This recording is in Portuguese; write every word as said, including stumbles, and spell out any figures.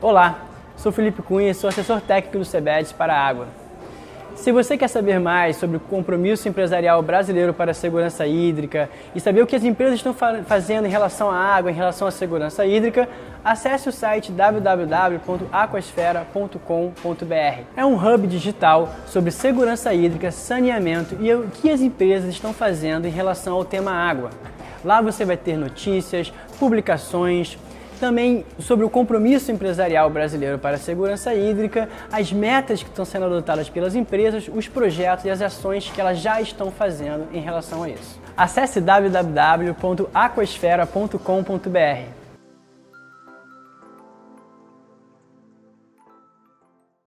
Olá, sou Felipe Cunha e sou assessor técnico do CEBEDS para a água. Se você quer saber mais sobre o compromisso empresarial brasileiro para a segurança hídrica e saber o que as empresas estão fazendo em relação à água, em relação à segurança hídrica, acesse o site w w w ponto aquasfera ponto com ponto b r. É um hub digital sobre segurança hídrica, saneamento e o que as empresas estão fazendo em relação ao tema água. Lá você vai ter notícias, publicações, também sobre o compromisso empresarial brasileiro para a segurança hídrica, as metas que estão sendo adotadas pelas empresas, os projetos e as ações que elas já estão fazendo em relação a isso. Acesse w w w ponto aquasfera ponto com ponto b r.